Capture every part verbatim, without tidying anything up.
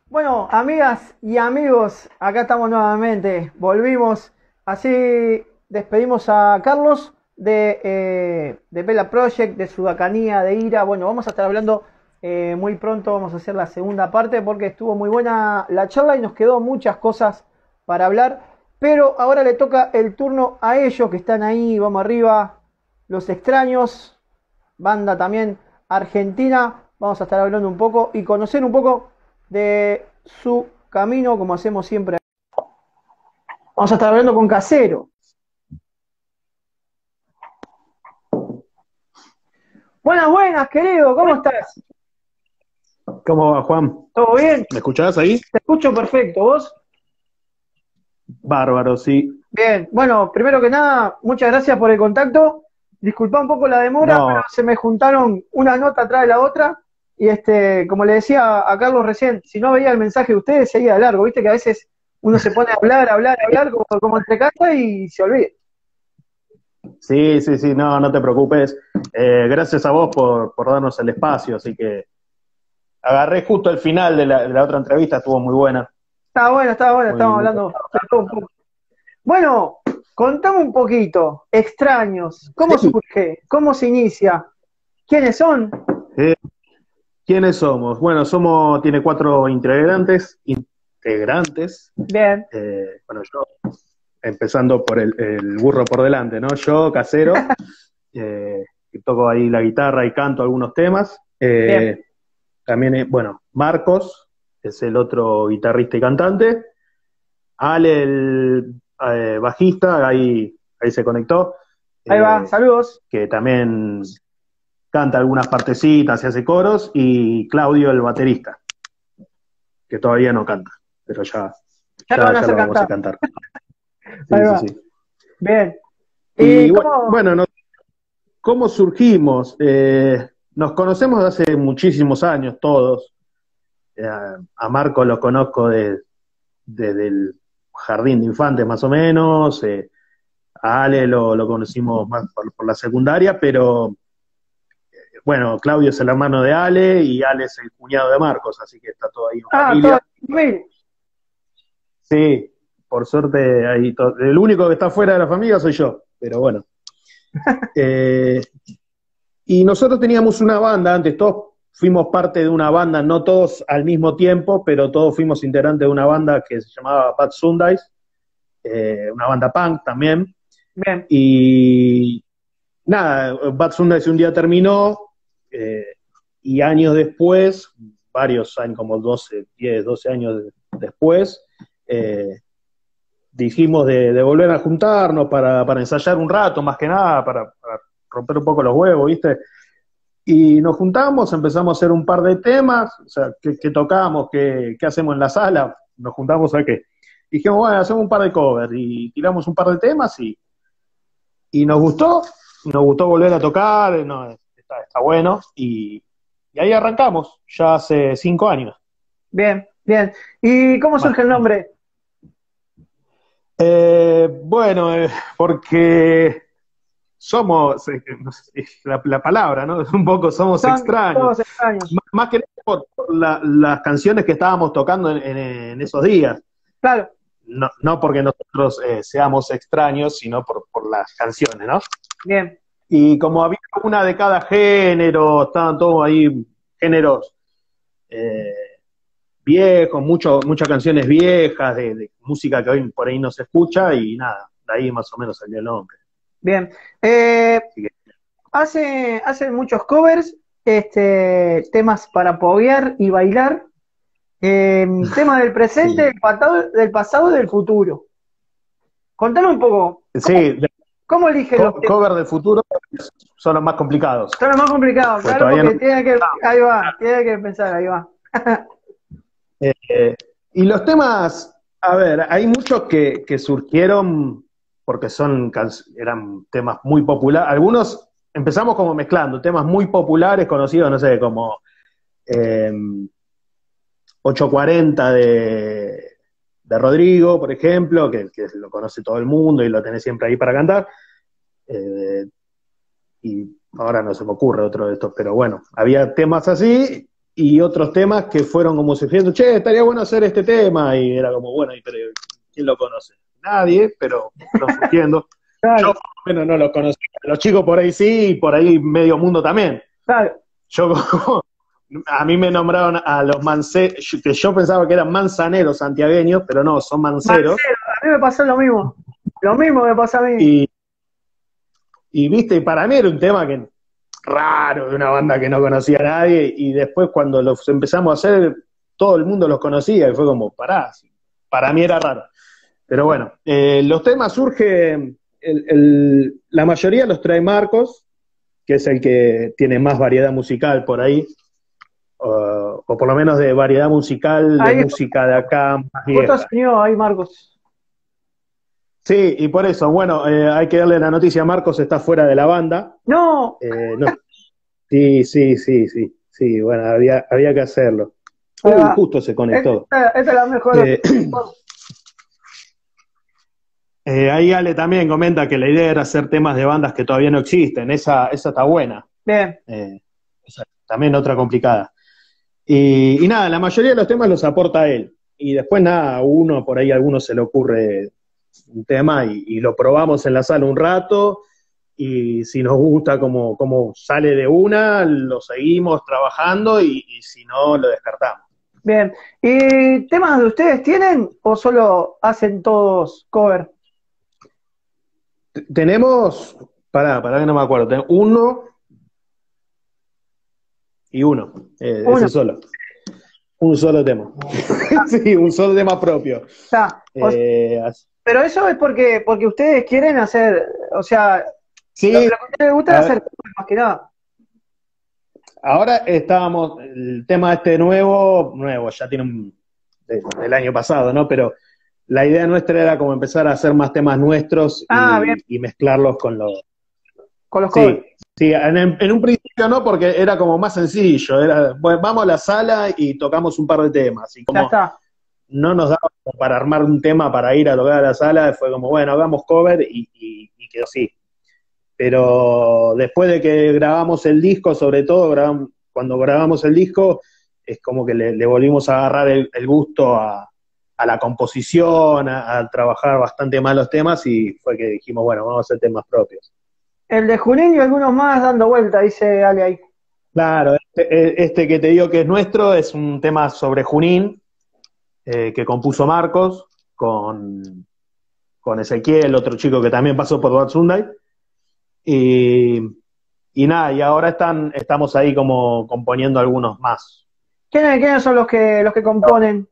Bueno, amigas y amigos, acá estamos nuevamente, volvimos, así despedimos a Carlos de, eh, de Vela Project, de Sudacanía, de Ira. Bueno, vamos a estar hablando eh, muy pronto, vamos a hacer la segunda parte porque estuvo muy buena la charla y nos quedó muchas cosas para hablar, pero ahora le toca el turno a ellos que están ahí, vamos arriba, los extraños, banda también argentina. Vamos a estar hablando un poco y conocer un poco de su camino, como hacemos siempre. Vamos a estar hablando con Casero. Buenas, buenas, querido, ¿cómo estás? ¿Cómo va, Juan? ¿Todo bien? ¿Me escuchás ahí? Te escucho perfecto, ¿vos? Bárbaro, sí. Bien, bueno, primero que nada, muchas gracias por el contacto. Disculpa un poco la demora, pero No, se me juntaron una nota atrás de la otra. Y este, como le decía a Carlos recién, si no veía el mensaje de ustedes, seguía de largo. Viste que a veces uno se pone a hablar, hablar, hablar, como, como entre casa y se olvida. sí, sí, sí, no, no te preocupes. Eh, gracias a vos por, por darnos el espacio, así que agarré justo el final de la, de la otra entrevista, estuvo muy buena. Estaba bueno, estaba bueno, Muy, estábamos muy... hablando de todo un poco. Bueno, contame un poquito, extraños, ¿cómo Sí. surge? ¿Cómo se inicia? ¿Quiénes son? Eh, ¿quiénes somos? Bueno, somos, tiene cuatro integrantes, integrantes. Bien, Eh, bueno, yo, empezando por el, el burro por delante, ¿no? Yo, Casero, eh, que toco ahí la guitarra y canto algunos temas. bien. Eh, También, eh, bueno, Marcos es el otro guitarrista y cantante. Ale, el eh, bajista, ahí, ahí se conectó, Ahí va, eh, saludos. que también canta algunas partecitas y hace coros. Y Claudio, el baterista, que todavía no canta, pero ya, Ya lo ya, van a ya hacer lo vamos a cantar. cantar. Ahí Sí, sí, va, sí. bien. ¿Y Y bueno, cómo? bueno, no- ¿cómo surgimos? Eh, nos conocemos de hace muchísimos años todos. Eh, a Marco lo conozco de- desde el jardín de infantes más o menos. Eh, a Ale lo, lo conocimos más por, por la secundaria, pero bueno, Claudio es el hermano de Ale y Ale es el cuñado de Marcos, así que está todo ahí en Ah, todo familia. bien. Sí, por suerte ahí to- el único que está fuera de la familia soy yo, pero bueno. Eh, y nosotros teníamos una banda antes, todos fuimos parte de una banda, no todos al mismo tiempo, pero todos fuimos integrantes de una banda que se llamaba Bad Sundays, eh, una banda punk también. Bien. Y nada, Bad Sundays un día terminó, eh, y años después, varios años, como doce, diez, doce años después, eh, dijimos de, de, volver a juntarnos para, para, ensayar un rato, más que nada, para, para romper un poco los huevos, ¿viste? Y nos juntamos, empezamos a hacer un par de temas, o sea, ¿qué, qué tocamos? ¿Qué, ¿Qué hacemos en la sala? Nos juntamos a qué. Dijimos, bueno, hacemos un par de covers y tiramos un par de temas y, y nos gustó, nos gustó volver a tocar, no, está, está bueno, y, y ahí arrancamos, ya hace cinco años. Bien, bien. ¿Y cómo Más. surge el nombre? Eh, bueno, eh, porque somos, eh, no sé, la, la, palabra, ¿no? Un poco somos Son extraños. todos extraños. Más, más que por, por la, las canciones que estábamos tocando en, en, en esos días. Claro. No, no porque nosotros eh, seamos extraños, sino por, por las canciones, ¿no? Bien. Y como había una de cada género, estaban todos ahí géneros eh, viejos, mucho, muchas canciones viejas, de, de música que hoy por ahí no se escucha, y nada, de ahí más o menos salió el nombre. Bien. Eh, Que, hace, hacen muchos covers, este, temas para poguear y bailar. Eh, tema del presente, sí, del pasado, del pasado y del futuro. Contame un poco, sí, ¿cómo, de, cómo eligen los co temas? cover del futuro son los más complicados. Son los más complicados, Pues claro, todavía no. porque tiene que, ahí va, tiene que pensar, ahí va. Eh, y los temas, a ver, hay muchos que, que surgieron porque son eran temas muy populares. Algunos empezamos como mezclando temas muy populares, conocidos, no sé, como eh, ochocientos cuarenta de, de Rodrigo, por ejemplo, que, que lo conoce todo el mundo y lo tenés siempre ahí para cantar. Eh, y ahora no se me ocurre otro de estos, pero bueno, había temas así, y otros temas que fueron como surgiendo, che, estaría bueno hacer este tema, y era como, bueno, pero ¿quién lo conoce? Nadie, pero fueron surgiendo. Claro, Yo, bueno, no los conocía. Los chicos por ahí sí, y por ahí medio mundo también. claro. Yo como, a mí me nombraron a los manceros, que yo pensaba que eran manzaneros santiagueños, pero no, son manceros. Marcelo, a mí me pasó lo mismo. Lo mismo me pasa a mí. Y, y viste, para mí era un tema que raro, de una banda que no conocía a nadie, y después cuando los empezamos a hacer, todo el mundo los conocía, y fue como, pará, para mí era raro. Pero bueno, eh, los temas surgen, el, el, la mayoría los trae Marcos, que es el que tiene más variedad musical por ahí, uh, o por lo menos de variedad musical, de Ahí, música de acá, más vos vieja. estás unido ahí, Marcos. Sí, y por eso, bueno, eh, hay que darle la noticia, Marcos está fuera de la banda. No, Eh, no. Sí, sí, sí, sí, sí, bueno, había, había que hacerlo. ahí Uh, va. justo se conectó. Esta, esta es la mejor. Eh, eh, ahí Ale también comenta que la idea era hacer temas de bandas que todavía no existen, esa, esa está buena. Bien, Eh, esa también otra complicada. Y, y nada, la mayoría de los temas los aporta él. Y después nada, a uno por ahí a alguno se le ocurre un tema y, y lo probamos en la sala un rato, y si nos gusta como, como sale de una, lo seguimos trabajando, y, y si no, lo descartamos. bien. ¿Y temas de ustedes tienen o solo hacen todos cover? T- Tenemos, pará, pará que no me acuerdo, ten- uno y uno, eh, Uno. ese solo. Un solo tema. Sí, un solo tema propio. Está. O- Eh, así- pero eso es porque, porque ustedes quieren hacer, o sea, lo, lo sí, que a ustedes les gusta a es hacer ver, cover más que nada. ahora estábamos, el tema este nuevo, nuevo, ya tiene un, de- del año pasado, ¿no? Pero la idea nuestra era como empezar a hacer más temas nuestros Ah, bien, y, y mezclarlos con los... con los covers. Sí, sí, en, en un principio no, porque era como más sencillo, era, bueno, vamos a la sala y tocamos un par de temas, y Ya como está. no nos daba como para armar un tema para ir a tocar a la sala, fue como, bueno, hagamos cover, y, y, y quedó así. Pero después de que grabamos el disco, sobre todo grabamos, cuando grabamos el disco, es como que le, le volvimos a agarrar el, el gusto a, a la composición, a, a trabajar bastante más los temas, y fue que dijimos, bueno, vamos a hacer temas propios. El de Junín y algunos más dando vuelta, dice Ale ahí. Claro, este, este que te digo que es nuestro es un tema sobre Junín, eh, que compuso Marcos, con, con Ezequiel, otro chico que también pasó por Bad Sunday. Y, y nada, y ahora están, estamos ahí como componiendo algunos más. ¿Quiénes, quiénes son los que los que componen?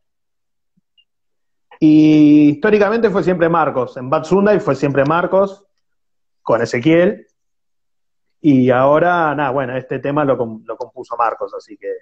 Y históricamente fue siempre Marcos. En Bad Sunday fue siempre Marcos, con Ezequiel. Y ahora, nada, bueno, este tema lo, lo compuso Marcos, así que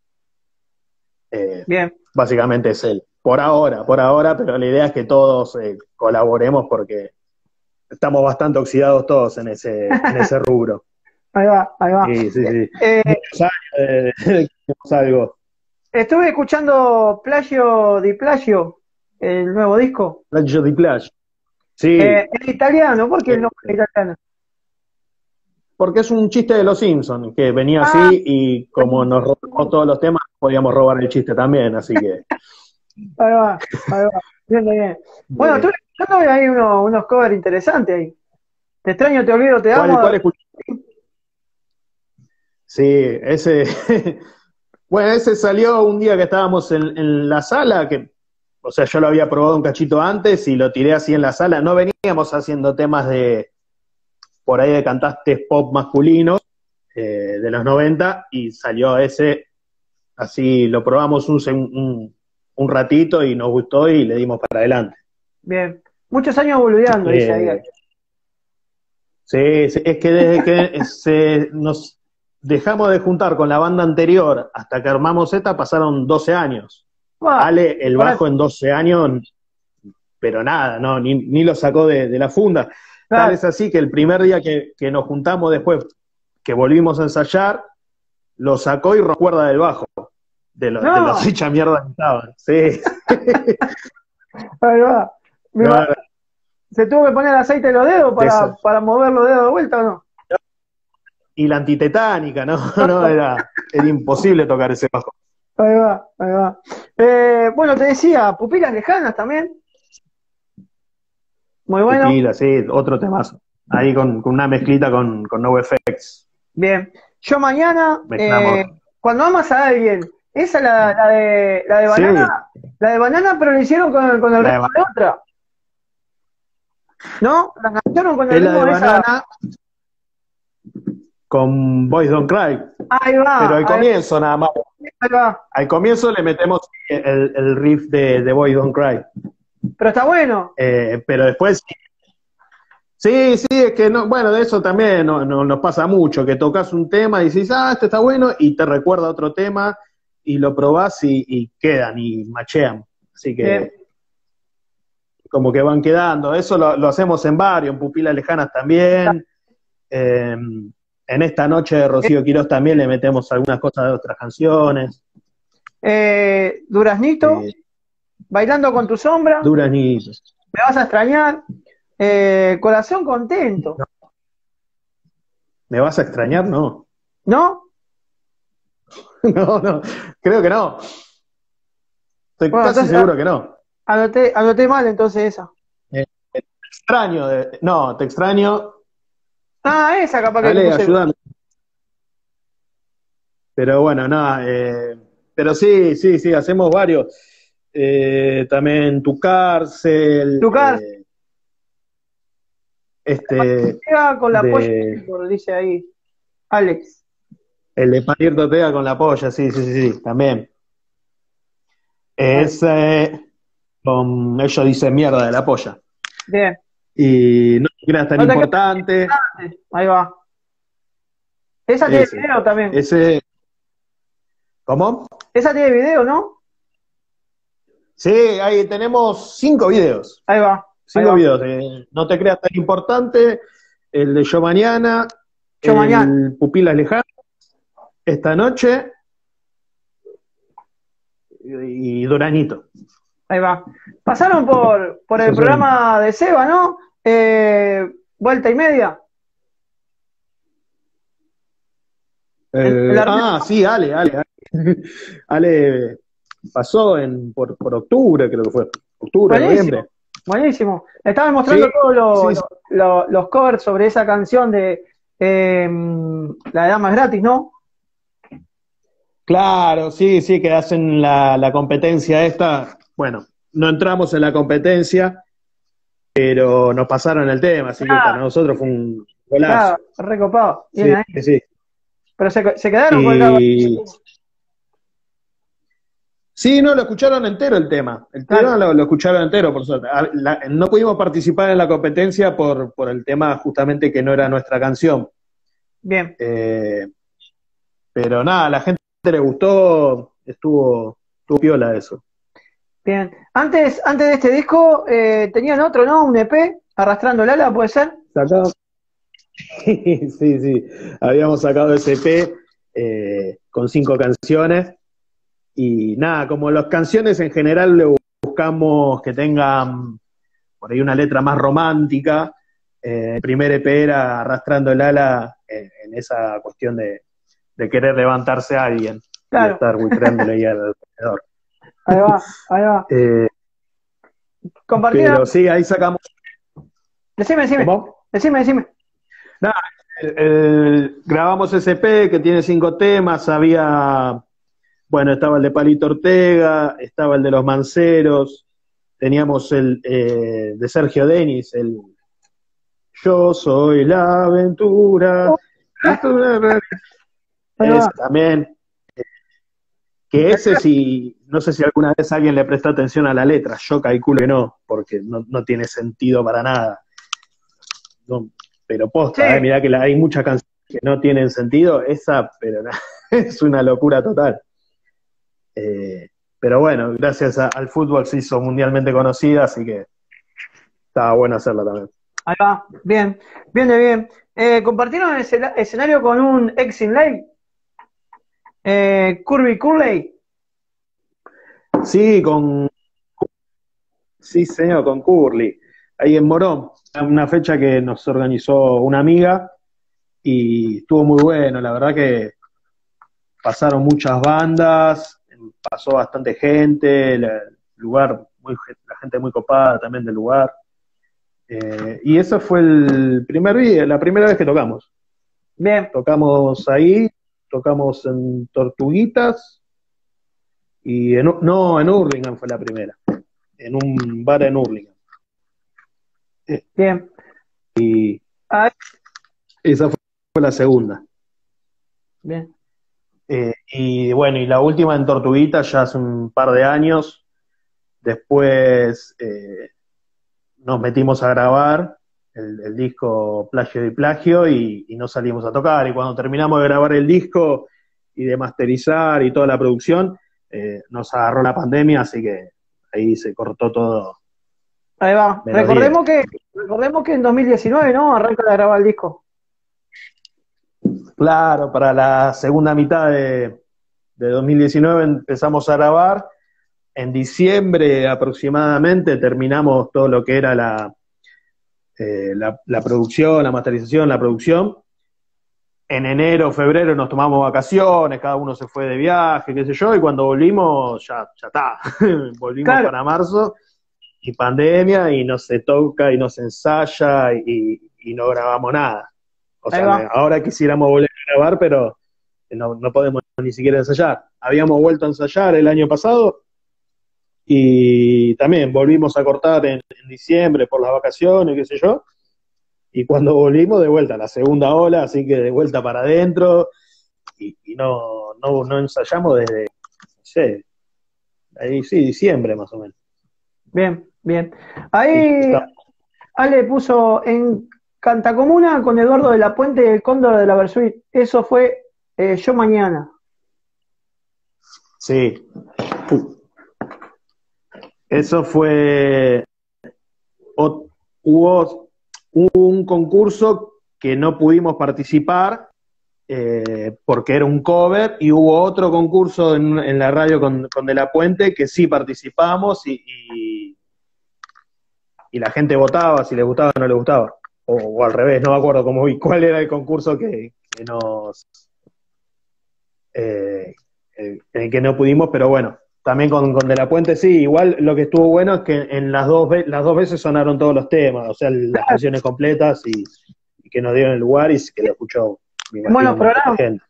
eh, Bien. básicamente es él. Por ahora, por ahora, pero la idea es que todos eh, colaboremos, porque estamos bastante oxidados todos en ese, en ese rubro. Ahí va, ahí va. Sí, sí, sí. Eh, Muchos años de que hacemos algo. estuve escuchando Plagio di Plagio, el nuevo disco. Plagio di Plagio. Sí, Eh, es italiano, ¿por qué el eh, nombre es italiano? porque es un chiste de los Simpsons, que venía Ah, así, y como nos robamos todos los temas, podíamos robar el chiste también, así que... ahí va, ahí va. Bien, bien. Bueno, estuve escuchando ahí unos, unos covers interesantes ahí. Te extraño, te olvido, te ¿Cuál, amo. cuál escuchás? Sí, ese... Bueno, ese salió un día que estábamos en, en la sala, que, o sea, yo lo había probado un cachito antes y lo tiré así en la sala. No veníamos haciendo temas de, por ahí de cantantes pop masculinos, eh, de los noventa, y salió ese, así lo probamos un, un, un ratito y nos gustó y le dimos para adelante. Bien. Muchos años boludeando, dice ahí. Eh, sí, sí, es que desde que se nos dejamos de juntar con la banda anterior hasta que armamos esta, pasaron doce años. Ah, Ale, el bajo en doce años, pero nada, no, ni, ni lo sacó de, de la funda. claro. Tal es así que el primer día que, que nos juntamos después, que volvimos a ensayar, lo sacó y recuerda del bajo, de, lo, No. de los hecha mierda que estaban. Sí. Ahí va. Me No, va- ¿Se tuvo que poner aceite en los dedos para, Eso. para mover los dedos de vuelta o no? y la antitetánica, ¿no? No, era, era imposible tocar ese bajo. Ahí va, ahí va. Eh, bueno, te decía, Pupilas Lejanas también. Muy bueno. Pupila, sí, otro temazo. Ahí con, con una mezclita con, con NoFX. Bien. Yo mañana, Mezclamos. eh, cuando amas a alguien, esa es la, la de la de Sí. banana, la de banana, pero la hicieron con, con el La de ritmo de otra. ¿No? La cantaron con el Es la ritmo de de esa. banana con Boys Don't Cry. Ahí va. Pero al ahí, comienzo nada más. ahí va. Al comienzo le metemos el, el riff de, de Boys Don't Cry. Pero está bueno. Eh, pero después sí, sí, es que no, bueno, de eso también no, no, nos pasa mucho, que tocas un tema y dices, ah, este está bueno, y te recuerda otro tema, y lo probás y, y quedan, y machean. Así que, Bien. como que van quedando. Eso lo, lo hacemos en varios, en Pupilas Lejanas también. Eh, en esta noche de Rocío Quirós también le metemos algunas cosas de otras canciones. Eh, Duraznito, Eh, Bailando con tu sombra, Duranitos. Me vas a extrañar, eh, Corazón contento, ¿Me vas a extrañar? No. ¿no? No, no, creo que no. Estoy Bueno, casi entonces seguro que no. anoté, anoté mal entonces esa. Eh, te extraño, de, no, te extraño. Ah, esa capaz que Dale, puse. ayúdame. Pero bueno, nada, eh, pero sí, sí, sí, hacemos varios. Eh, también Tu Cárcel, Tu cárcel, eh, este, con la polla, de, por dice ahí, Alex. el de Parir Totea con la polla, sí, sí, sí, sí, también. Ese, con ellos dicen mierda de la polla. Bien. Y no te creas tan No te importante. quedes- Ahí va. Esa tiene Ese, video también. ese, ¿cómo? Esa tiene video, ¿no? Sí, ahí tenemos cinco videos. Ahí va. Ahí Cinco va. videos. eh, no te creas tan importante. El de Yo Mañana. Yo el Mañana. Pupilas Lejanas. Esta noche. Y, y Duranito. Ahí va. Pasaron por, por el Esos son- programa de Seba, ¿no? Eh, vuelta y media. Eh, En la- ah, sí, Ale, Ale. Ale, Ale pasó en, por, por octubre, creo que fue. Octubre, Buenísimo. noviembre. Buenísimo. Estaban mostrando Sí, todos lo- sí, sí. lo- lo- los covers sobre esa canción de eh, La de Damas Gratis, ¿no? Claro, sí, sí, que hacen la, la competencia esta. Bueno, no entramos en la competencia, pero nos pasaron el tema, así que para nosotros fue un golazo. Claro, recopado. Bien Sí, ahí. sí. Pero se, se quedaron con la. Y sí, no, lo escucharon entero el tema. El Claro. tema lo, lo escucharon entero, por suerte. A- la- no pudimos participar en la competencia por, por el tema justamente que no era nuestra canción. Bien. Eh, pero nada, a la gente le gustó, estuvo, estuvo piola eso. Bien. Antes, antes de este disco, eh, tenían otro, ¿no? Un E P, Arrastrando el Ala, ¿puede ser? Sacado. Sí, sí, habíamos sacado ese E P eh, con cinco canciones y nada, como las canciones en general le buscamos que tengan por ahí una letra más romántica, eh, el primer E P era Arrastrando el Ala en, en esa cuestión de, de querer levantarse a alguien Claro. y estar buitreándole ahí alrededor. Ahí va, ahí va. Eh, Compartieron. pero sí, ahí sacamos. Decime, decime. ¿Cómo? Decime, decime. El- el- grabamos ese E P que tiene cinco temas, había, bueno, estaba el de Palito Ortega, estaba el de Los Manceros, teníamos el eh, de Sergio Denis, el Yo soy la aventura, Ahí va. ese también, que ese sí, no sé si alguna vez alguien le prestó atención a la letra, yo calculo que no, porque no, no tiene sentido para nada. No, pero posta, Sí. eh, mirá que la- hay muchas canciones que no tienen sentido, esa, pero no, es una locura total. Eh, pero bueno, gracias a- al fútbol se hizo mundialmente conocida, así que estaba bueno hacerla también. Ahí va. Bien. Bien de bien. Eh, compartieron el escena- escenario con un ex in live. Eh, Curvy Curley. Sí, con sí, señor, con Curly, ahí en Morón, una fecha que nos organizó una amiga, y estuvo muy bueno, la verdad que pasaron muchas bandas, pasó bastante gente, el lugar, muy, la gente muy copada también del lugar. Eh, y eso fue el primer día, la primera vez que tocamos. Bien, Tocamos ahí, tocamos en Tortuguitas, y en, no, en Hurlingham fue la primera, en un bar en Hurlingham. Eh, bien. y Ah, esa fue la segunda. bien, Eh, y bueno, y la última en Tortuguitas ya hace un par de años. Después eh, nos metimos a grabar el, el disco Plagio y Plagio y, y no salimos a tocar. Y cuando terminamos de grabar el disco y de masterizar y toda la producción, eh, nos agarró la pandemia, así que ahí se cortó todo. ahí va. Menos diez. Recordemos que, recordemos que en dos mil diecinueve, ¿no? Arranca a grabar el disco. Claro, para la segunda mitad de, de dos mil diecinueve empezamos a grabar. En diciembre aproximadamente terminamos todo lo que era la, eh, la, la producción, la masterización, la producción. En enero, febrero nos tomamos vacaciones, cada uno se fue de viaje, qué sé yo, y cuando volvimos, ya, ya está. Volvimos Claro, para marzo, y pandemia, y no se toca, y no se ensaya, y, y no grabamos nada. O ahí sea, va. ahora quisiéramos volver a grabar, pero no, no podemos ni siquiera ensayar. Habíamos vuelto a ensayar el año pasado, y también volvimos a cortar en, en diciembre por las vacaciones, qué sé yo, y cuando volvimos de vuelta, la segunda ola, así que de vuelta para adentro, y, y no, no, no ensayamos desde, no sé, ahí sí, diciembre más o menos. Bien, bien. Y Ahí está- Ale puso en Cantacomuna con Eduardo de la Puente y el Cóndor de la Versuit. Eso fue eh, Yo Mañana. sí, eso fue, o- hubo un concurso que no pudimos participar, eh, porque era un cover, y hubo otro concurso en, en la radio con, con De la Puente que sí participamos, y, y, y la gente votaba si les gustaba o no les gustaba. O, o al revés, no me acuerdo cómo vi, cuál era el concurso que, que nos eh, eh, en el que no pudimos, pero bueno, también con, con De la Puente sí. Igual lo que estuvo bueno es que en las dos, ve- las dos veces sonaron todos los temas, o sea, las canciones completas, y, y que nos dieron el lugar y que lo escuchó, me En buenos imagino, un montón de programas. gente.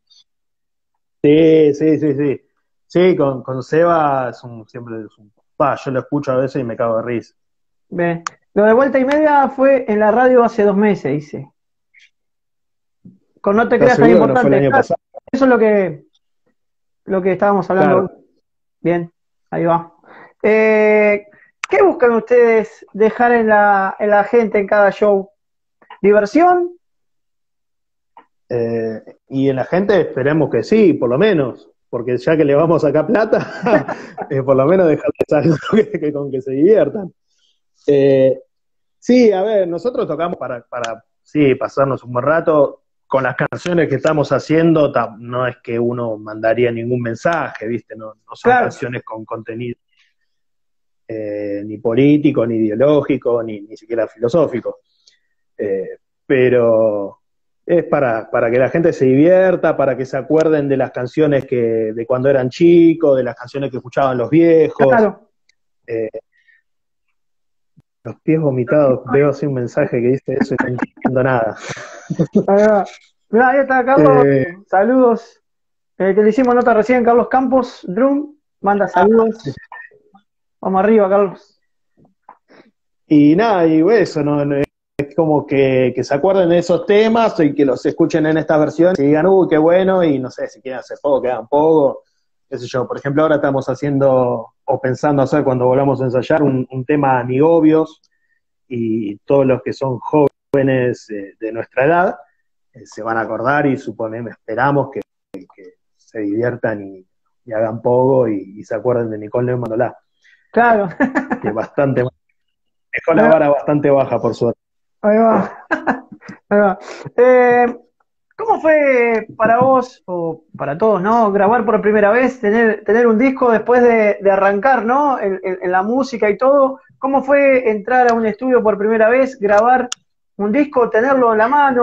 Sí, sí, sí, sí. Sí, con, con Seba es un, siempre es un, pa, yo lo escucho a veces y me cago de risa. Bien. Lo de vuelta y media fue en la radio hace dos meses, dice. Con No te ¿Estás creas tan seguro que no fue el importante. año Claro, pasado? eso es lo que, lo que estábamos hablando hoy. Claro. Bien, ahí va. Eh, ¿Qué buscan ustedes dejar en la, en la gente en cada show? ¿Diversión? Eh, y en la gente esperemos que sí, por lo menos, porque ya que le vamos a sacar plata, eh, por lo menos dejarles algo que, que con que se diviertan. Eh, sí, a ver, nosotros tocamos para, para, sí, pasarnos un buen rato. Con las canciones que estamos haciendo, tam- no es que uno mandaría ningún mensaje, ¿viste? No, no son Claro, canciones con contenido eh, ni político, ni ideológico, ni, ni siquiera filosófico. Eh, pero es para, para que la gente se divierta, para que se acuerden de las canciones que, de cuando eran chicos, de las canciones que escuchaban los viejos. claro. Eh, los pies vomitados, veo así un mensaje que dice eso y no entiendo nada. Ahí va. Mirá, ahí está Carlos. Eh, Saludos. Eh, que le hicimos nota recién, Carlos Campos, Drum, manda saludos. Vamos arriba, Carlos. y nada, y eso, ¿no? No, es como que, que se acuerden de esos temas y que los escuchen en estas versiones y digan, uy, qué bueno, y no sé, si quieren hacer poco, que hagan poco, qué sé yo. Por ejemplo, ahora estamos haciendo, o pensando hacer cuando volvamos a ensayar, un, un tema Amigobios, y todos los que son jóvenes eh, de nuestra edad eh, se van a acordar y suponemos, esperamos que, que se diviertan y, y hagan poco y, y se acuerden de Nicole Neumann Mandolá, Claro. que es bastante, dejó Ahí la va. vara bastante baja por suerte. Ahí va. Ahí va. Eh, ¿Cómo fue para vos, o para todos, ¿no? Grabar por primera vez, tener, tener un disco después de, de arrancar, ¿no? En, en- en la música y todo. ¿Cómo fue entrar a un estudio por primera vez, grabar un disco, tenerlo en la mano?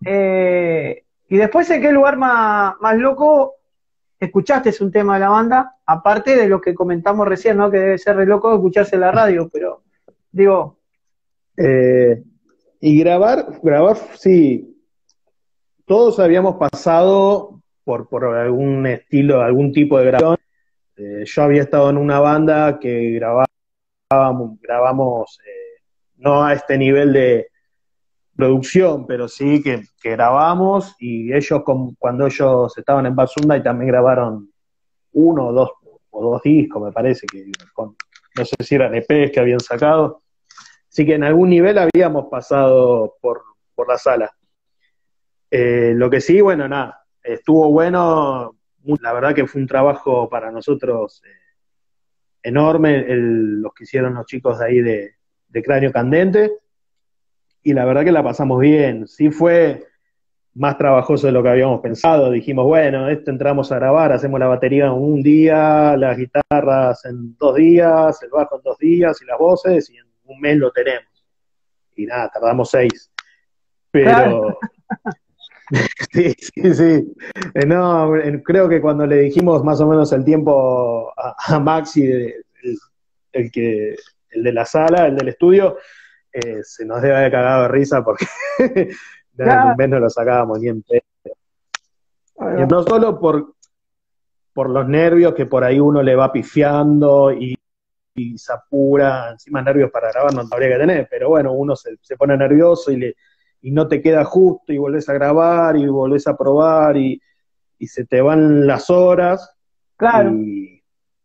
Eh, y después, ¿en qué lugar más, más loco escuchaste un tema de la banda? Aparte de lo que comentamos recién, ¿no? Que debe ser re loco escucharse en la radio, pero digo, Eh, y grabar, grabar, sí, todos habíamos pasado por, por algún estilo, algún tipo de grabación. Eh, yo había estado en una banda que grabábamos, grabamos eh, no a este nivel de producción, pero sí que, que grabamos y ellos, con, cuando ellos estaban en Barzunda, y también grabaron uno o dos, o dos discos, me parece, que con, no sé si eran E Pes que habían sacado. Así que en algún nivel habíamos pasado por, por la sala. Eh, lo que sí, bueno, nada, estuvo bueno, la verdad que fue un trabajo para nosotros eh, enorme, el, los que hicieron los chicos de ahí de, de Cráneo Candente, y la verdad que la pasamos bien. Sí fue más trabajoso de lo que habíamos pensado. Dijimos, bueno, esto entramos a grabar, hacemos la batería en un día, las guitarras en dos días, el bajo en dos días y las voces, y en un mes lo tenemos. Y nada, tardamos seis. claro, Pero sí, sí, sí. Eh, no, eh, creo que cuando le dijimos más o menos el tiempo a, a Maxi, de- el, el que, el de la sala, el del estudio, eh, se nos debe haber cagado de risa porque no, en un claro, mes no lo sacábamos ni en pedo. ahí Y va. no solo por, por los nervios que por ahí uno le va pifiando y, y se apura, encima nervios para grabar no habría que tener, pero bueno, uno se, se pone nervioso y, le, y no te queda justo y volvés a grabar y volvés a probar y, y se te van las horas, Claro. y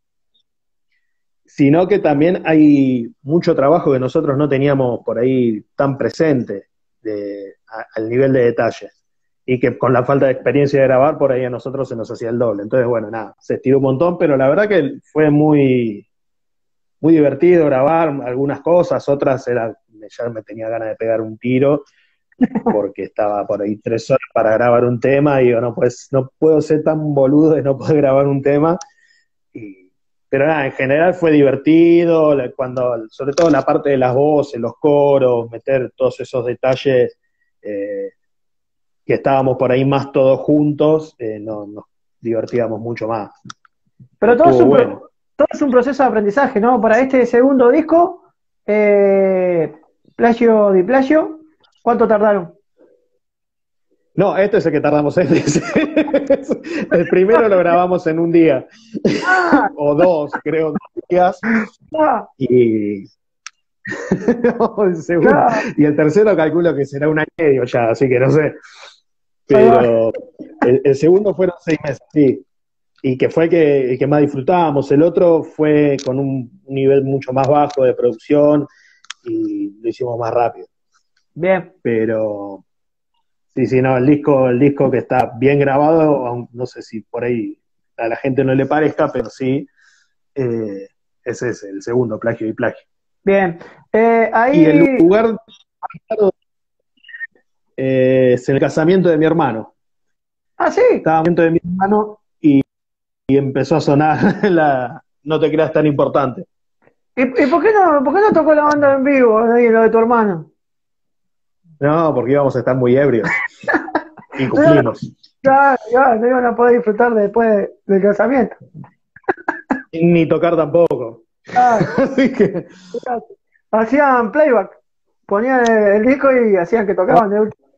sino que también hay mucho trabajo que nosotros no teníamos por ahí tan presente de, a, al nivel de detalle, y que con la falta de experiencia de grabar por ahí a nosotros se nos hacía el doble. Entonces, bueno, nada, se estiró un montón, pero la verdad que fue muy, muy divertido grabar algunas cosas, otras era, ya me tenía ganas de pegar un tiro, porque estaba por ahí tres horas para grabar un tema, y digo, no, pues, no puedo ser tan boludo de no poder grabar un tema. Y, pero nada, en general fue divertido, cuando, sobre todo la parte de las voces, los coros, meter todos esos detalles, eh, que estábamos por ahí más todos juntos, eh, no, nos divertíamos mucho más. Pero todo es Estuvo un, bueno. pro- todo es un proceso de aprendizaje, ¿no? Para este segundo disco, eh, Plagio di Plagio, ¿cuánto tardaron? No, este es el que tardamos seis meses. El primero lo grabamos en un día, Ah, o dos, creo, dos días, ah, y no, el segundo, claro, y el tercero calculo que será un año y medio ya, así que no sé. ahí va. Pero el, el segundo fueron seis meses, sí, y que fue el que, el que más disfrutábamos. El otro fue con un nivel mucho más bajo de producción y lo hicimos más rápido. Bien. Pero sí, sí, no, el disco, el disco que está bien grabado, aun- no sé si por ahí a la gente no le parezca, pero sí, eh, ese es el segundo, Plagio y Plagio. Bien. Eh, Y el ahí. lugar eh, es el casamiento de mi hermano. Ah, sí. Estaba en el casamiento de mi hermano y, y empezó a sonar la No te creas tan importante. ¿Y, y por qué no, por qué no tocó la banda en vivo, ahí, lo de tu hermano? No, porque íbamos a estar muy ebrios y No iban a, cumplimos. claro, claro, no iban a poder disfrutar después del casamiento. Ni tocar tampoco. Claro, Así que, claro. Hacían playback. Ponían el, el disco y hacían que tocaban de último.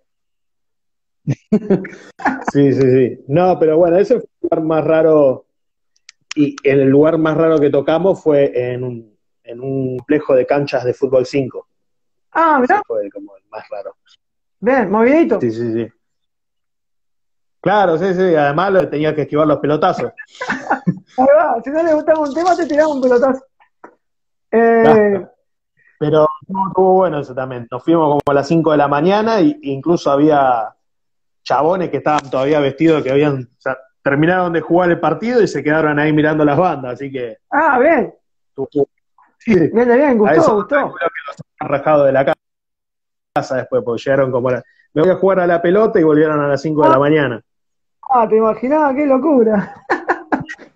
sí, sí, sí. No, pero bueno, ese fue el lugar más raro. Y el lugar más raro que tocamos fue en un, en un complejo de canchas de fútbol cinco. Ah, Ese mirá, fue como el más raro. bien, movidito. Sí, sí, sí. Claro, sí, sí. Además lo tenía que esquivar los pelotazos. Ahí va, si no le gustaba un tema, te tiraba un pelotazo. Claro. Eh, Pero no, estuvo bueno eso también. Nos fuimos como a las cinco de la mañana y incluso había chabones que estaban todavía vestidos, que habían, o sea, terminaron de jugar el partido y se quedaron ahí mirando las bandas. Así que ah, bien, estuvo- sí, bien, bien, a eso gustó, gustó. calculo que los han rajado de la casa después, porque llegaron como a la- me voy a jugar a la pelota y volvieron a las cinco de Ah, la mañana. ah, te imaginaba, qué locura.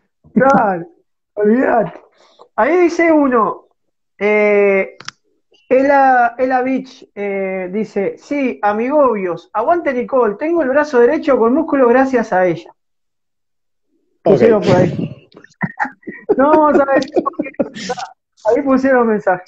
Claro, olvidate. Ahí dice uno, eh, Ela, Ela Beach eh, dice, sí, amigobios, aguante Nicole, tengo el brazo derecho con músculo gracias a ella. Ok. Pusieron por ahí. No, ¿sabes? Ahí pusieron mensaje.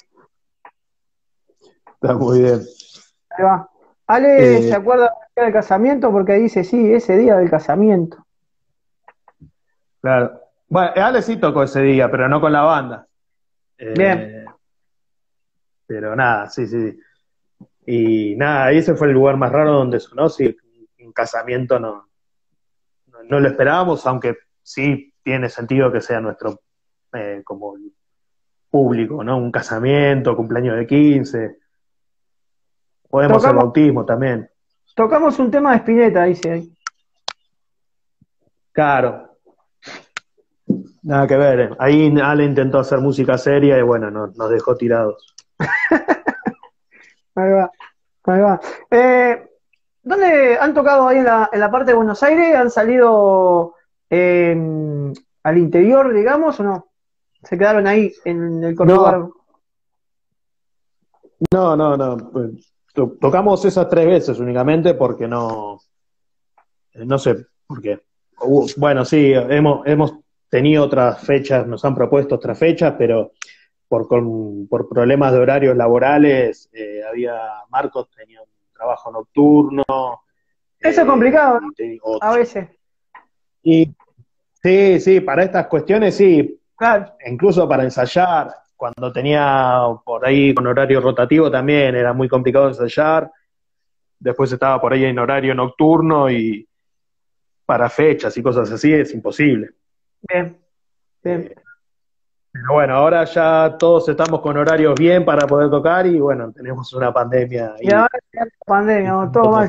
Está muy bien. Ahí va. Ale se Eh, acuerda del día del casamiento porque dice, sí, ese día del casamiento. claro. Bueno, Ale sí tocó ese día, pero no con la banda. Bien. Eh, pero nada, sí, sí. Y nada, ese fue el lugar más raro donde sonó. Sí, un casamiento no, no, no lo esperábamos, aunque sí tiene sentido que sea nuestro eh, como público, ¿no? Un casamiento, cumpleaños de quince, podemos hacer Tocamos, bautismo también. tocamos un tema de Spinetta, dice ahí. Claro, nada que ver. eh. Ahí Ale intentó hacer música seria y bueno, no- nos dejó tirados. Ahí va, ahí va. Eh, ¿dónde han tocado ahí en la, en la parte de Buenos Aires? ¿Han salido eh, al interior, digamos, o no? ¿Se quedaron ahí en el No, conurbano? no, no, no. pues, to- tocamos esas tres veces únicamente porque no, no sé por qué. Hubo- Bueno, sí, hemos, hemos tenido otras fechas, nos han propuesto otras fechas, pero por, con- por problemas de horarios laborales, eh, había, Marcos tenía un trabajo nocturno, Eso es eh, complicado, y, ¿no? te- A otro. veces. Y sí, sí, para estas cuestiones sí, Claro. incluso para ensayar, cuando tenía por ahí con horario rotativo también era muy complicado ensayar, después estaba por ahí en horario nocturno y para fechas y cosas así es imposible. Bien, bien. Eh, pero bueno, ahora ya todos estamos con horarios bien para poder tocar y bueno, tenemos una pandemia Y ahora ahí. la pandemia, ¿no? Todo Nosotros- mal.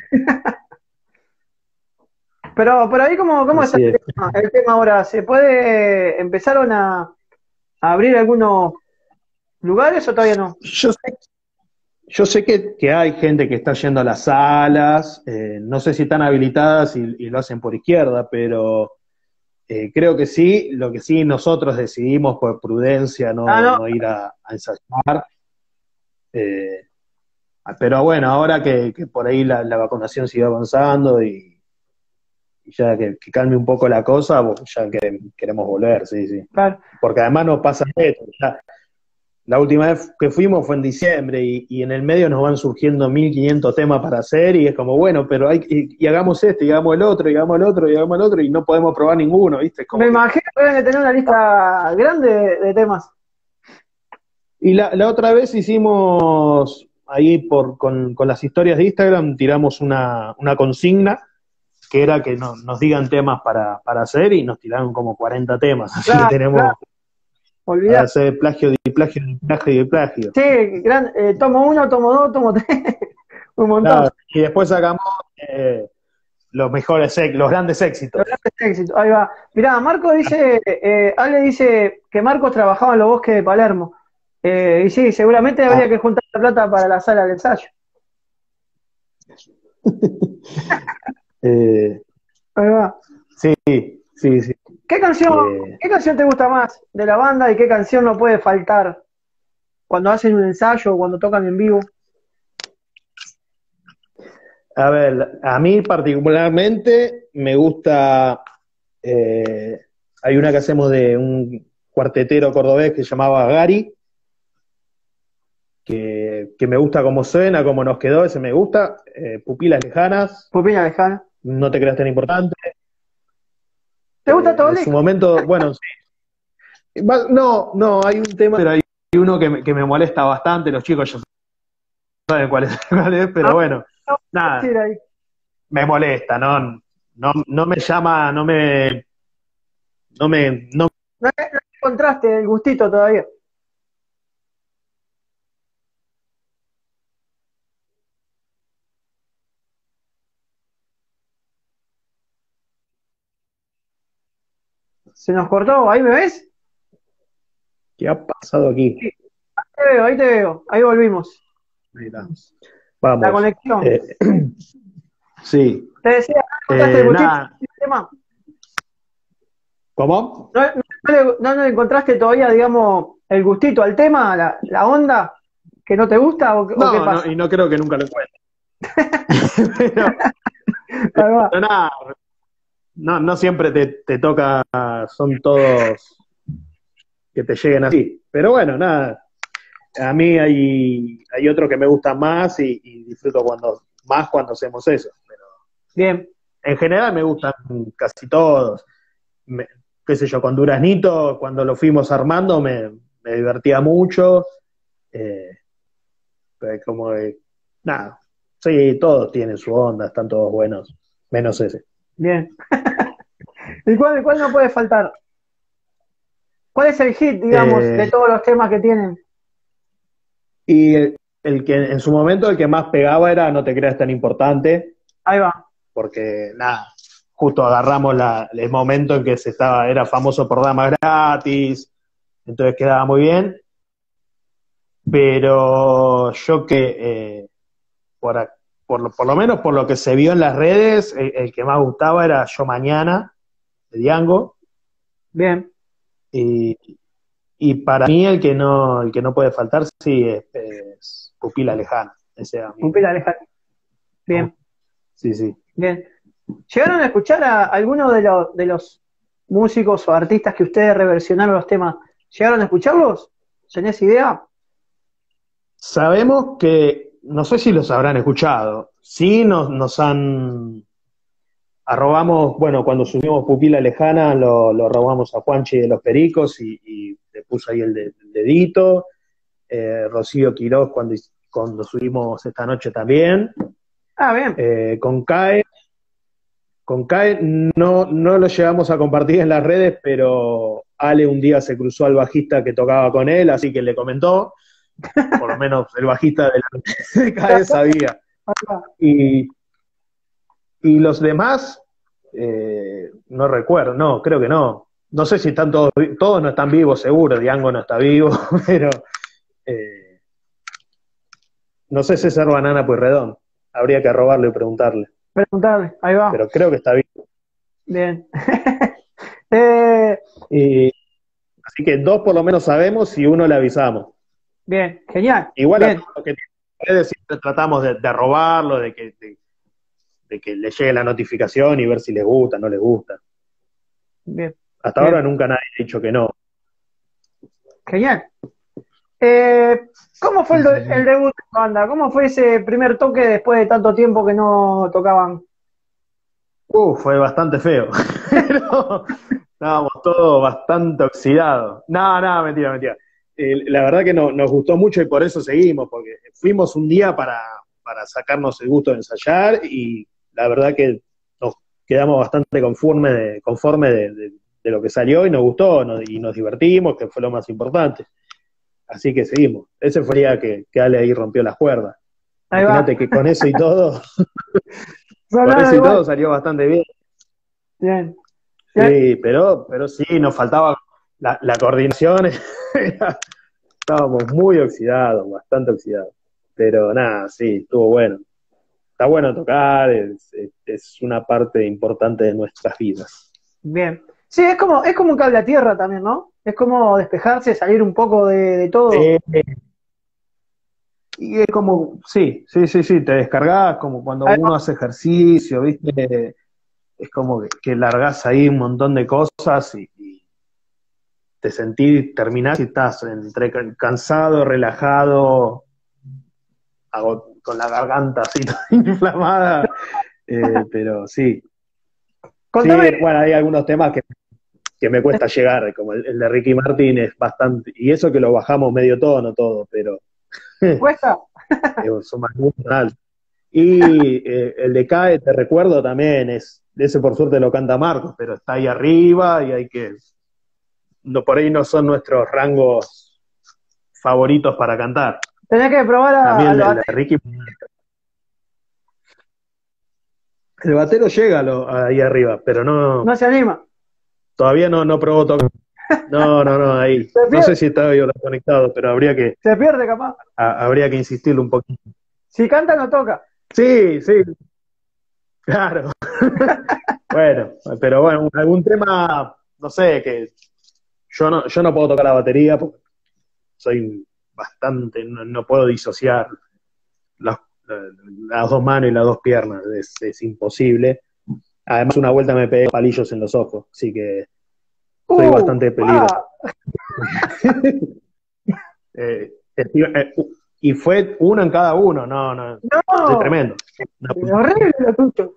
Pero, pero ahí, ¿cómo, cómo está Así el es. tema, el tema ahora? ¿Se puede, empezaron a, a abrir algunos lugares o todavía no? Yo sé, yo sé que, que hay gente que está yendo a las salas, eh, no sé si están habilitadas y, y lo hacen por izquierda, pero eh, creo que sí. Lo que sí nosotros decidimos por prudencia Ah, no, no. no ir a, a ensayar. eh, pero bueno, ahora que, que por ahí la, la vacunación sigue avanzando y, y ya que, que calme un poco la cosa, pues ya que, queremos volver, sí, sí. Claro. Porque además nos pasa esto, ya la última vez que fuimos fue en diciembre y, y en el medio nos van surgiendo mil quinientos temas para hacer y es como, bueno, pero hay y, y hagamos este, y hagamos el otro, y hagamos el otro, y hagamos el otro y no podemos probar ninguno, ¿viste? Es Me como que... imagino que deben de tener una lista grande de, de temas. Y la, la otra vez hicimos ahí por, con, con las historias de Instagram, tiramos una, una consigna que era que no, nos digan temas para, para hacer y nos tiraron como cuarenta temas, así que Claro, claro, tenemos para olvidar. hacer plagio de plagio de plagio de plagio. Sí, gran, eh, tomo uno, tomo dos, tomo tres. Un montón. Claro, y después sacamos eh, los mejores, ex- los grandes éxitos. Grandes éxitos. Ahí va. Mirá, Marco dice, eh, Ale dice que Marcos trabajaba en los bosques de Palermo. Eh, y sí, seguramente Ah, habría que juntar la plata para la sala de ensayo. eh, Ahí va. sí, sí, sí. ¿Qué canción, Eh, qué canción te gusta más de la banda y qué canción no puede faltar cuando hacen un ensayo o cuando tocan en vivo? a ver, a mí particularmente me gusta, eh, hay una que hacemos de un cuartetero cordobés que se llamaba Gary, que, que me gusta cómo suena, cómo nos quedó, ese me gusta. Eh, Pupilas lejanas, Pupila Lejana. no te creas tan importante. ¿Te gusta Eh, todo en su momento, bueno, sí. Va- No, no, hay un tema, pero hay uno que me, que me molesta bastante, los chicos ya saben cuál es, cuál es, pero Ah, bueno, no, nada, decir ahí. me molesta, no, no, no me llama, no me, no me, no, No, no encontraste el gustito todavía. ¿Se nos cortó? ¿Ahí me ves? ¿qué ha pasado aquí? Sí, ahí te veo, ahí te veo. Ahí volvimos. Ahí está. La Vamos. conexión. Eh, sí. Te decía, ¿no encontraste el Eh, gustito nada, del tema? ¿cómo? ¿No, no, no le, no le encontraste todavía, digamos, el gustito al tema, la, la onda? que no te gusta o, o No, qué pasa? no, y no creo que nunca lo encuentre. Pero, Ahí va. pero nada, no, no siempre te, te toca, son todos que te lleguen así. Pero bueno, nada, a mí hay, hay otros que me gustan más y, y disfruto cuando más cuando hacemos eso. Pero Bien, en general me gustan casi todos. Me- qué sé yo, con Duraznito, cuando lo fuimos armando, me, me divertía mucho. Eh, pero como que, nada, sí, todos tienen su onda, están todos buenos, menos ese. bien. ¿Y cuál, cuál no puede faltar? ¿Cuál es el hit, digamos, de Eh, todos los temas que tienen? y el, el que en su momento el que más pegaba era No te creas tan importante, Ahí va. porque nada, justo agarramos la, el momento en que se estaba, era famoso por damas gratis, entonces quedaba muy bien, pero yo que eh, por, a- por, lo, por lo menos por lo que se vio en las redes, el, el que más gustaba era Yo Mañana, de Diango, Bien. y, y para mí el que no, el que no puede faltar sí es, es Pupila Lejana, ese a mí Pupila Lejana. me gusta. Bien, Sí, sí. bien. ¿Llegaron a escuchar a alguno de los, de los músicos o artistas que ustedes reversionaron los temas? ¿Llegaron a escucharlos? ¿Tenés idea? Sabemos que, no sé si los habrán escuchado, sí nos, nos han, arrobamos, bueno, cuando subimos Pupila Lejana lo, lo robamos a Juanchi de los Pericos y, y le puso ahí el, de- el dedito, eh, Rocío Quiroz cuando, cuando subimos esta noche también, Ah, bien. eh, con CAE, con CAE no, no lo llegamos a compartir en las redes, pero Ale un día se cruzó al bajista que tocaba con él, así que le comentó, por lo menos el bajista de, la, de CAE sabía. Ahí va. Y, y los demás, eh, no recuerdo, no, creo que no. No sé si están todos, todos no están vivos, seguro, Diango no está vivo, pero eh, no sé César Banana Pueyrredón. Habría que robarle y preguntarle, Preguntarle. Ahí va. pero creo que está vivo. Bien. Eh, Y, así que dos por lo menos sabemos y uno le avisamos. bien, genial. Igual a Bien, todos los que tienen redes siempre tratamos de, de robarlo, de que, de, de que le llegue la notificación y ver si les gusta, no les gusta. bien, Hasta ahora bien. nunca nadie ha dicho que no. Genial. Eh, ¿cómo fue Sí, el, sí, el sí. debut de la banda? ¿Cómo fue ese primer toque después de tanto tiempo que no tocaban? Uh, fue bastante feo. Pero estábamos todos bastante oxidados. No, no, mentira, mentira. Eh, la verdad que no, nos gustó mucho y por eso seguimos, porque fuimos un día para, para sacarnos el gusto de ensayar y la verdad que nos quedamos bastante conforme de, conforme de, de- de lo que salió y nos gustó nos- y nos divertimos, que fue lo más importante. Así que seguimos. Ese fue el día que, que Ale ahí rompió las cuerdas. Ahí va. Imagínate que con eso y todo, con Sonaron eso y todo igual. salió bastante bien. Bien. Bien. Sí, pero, pero sí, nos faltaba la, la coordinación. Estábamos muy oxidados, bastante oxidados. Pero nada, sí, estuvo bueno. Está bueno tocar, es, es- es una parte importante de nuestras vidas. Bien. Sí, es como, es como un cable a tierra también, ¿no? Es como despejarse, salir un poco de, de todo. Eh, y es como, sí, sí, sí, sí, te descargas como cuando Ahí va. uno hace ejercicio, ¿viste? Es como que, que largás ahí un montón de cosas y, y te sentís, terminás y estás entre cansado, relajado, hago con la garganta así toda inflamada, eh, pero sí. Sí, Contame, bueno, hay algunos temas que, que me cuesta llegar, como el, el de Ricky Martin es bastante, y eso que lo bajamos medio tono todo, pero eh, ¿cuesta? son más muy altos. Y eh, el de CAE, te recuerdo también, es, ese por suerte lo canta Marcos, pero está ahí arriba y hay que, no, por ahí no son nuestros rangos favoritos para cantar. Tenés que probar A mí a, a el, los el de bateros. Ricky, el batero llega a lo- ahí arriba, pero no, No se anima. todavía no, no probó tocar. No, no, no, ahí. Se No sé pierde, si está ahí conectado, pero habría que, se pierde capaz. a- habría que insistirle un poquito. Si canta, no toca. Sí, sí, claro. Bueno, pero bueno, algún tema, no sé, que yo no, yo no puedo tocar la batería porque soy bastante, no, no puedo disociar las, las dos manos y las dos piernas, es, es imposible. Además, una vuelta me pegué palillos en los ojos, así que soy Uh, bastante peligroso. ah, eh, eh, y fue uno en cada uno, no, no, soy no, tremendo. No, horrible lo tuyo.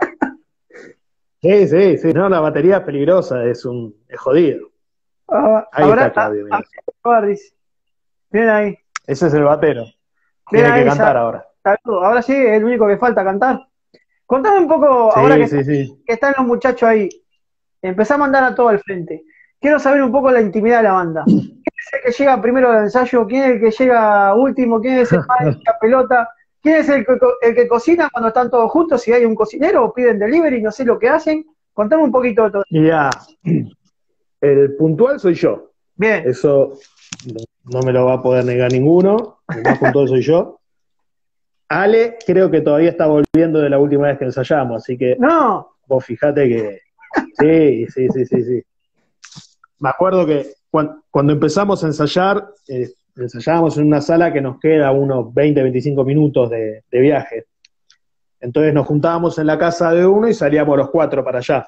sí, sí, sí, no, la batería es peligrosa, es un, es jodido. Ah, Ahí ahora, está Claudio, ah, mirá. ah, dice. Bien ahí, Ese es el batero. bien Tiene que ahí, cantar sa- ahora. saludo. Ahora sí, es el único que falta cantar. Contame un poco, ahora que, Sí, está- sí, sí. que están los muchachos ahí, empezá a mandar a todo al frente. Quiero saber un poco la intimidad de la banda. ¿Quién es el que llega primero al ensayo? ¿Quién es el que llega último? ¿Quién es el más de la pelota? ¿Quién es el que, co- el que cocina cuando están todos juntos? Si hay un cocinero o piden delivery, no sé lo que hacen. Contame un poquito de todo. Y ya, el puntual soy yo. Bien. Eso no, no me lo va a poder negar ninguno. El más puntual soy yo. Ale creo que todavía está volviendo de la última vez que ensayamos, así que No, vos fijate que sí, sí, sí, sí, sí. Me acuerdo que cuan- cuando empezamos a ensayar, eh, ensayábamos en una sala que nos queda unos veinte, veinticinco minutos de, de viaje. Entonces nos juntábamos en la casa de uno y salíamos los cuatro para allá.